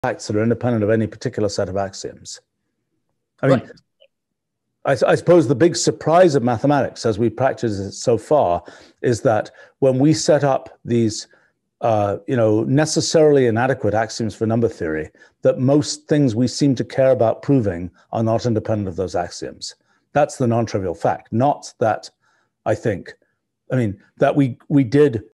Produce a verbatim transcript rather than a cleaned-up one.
facts that are independent of any particular set of axioms. I mean, Right. I, I suppose the big surprise of mathematics, as we practice it so far, is that when we set up these, uh, you know, necessarily inadequate axioms for number theory, that most things we seem to care about proving are not independent of those axioms. That's the non-trivial fact. Not that I think, I mean, that we we did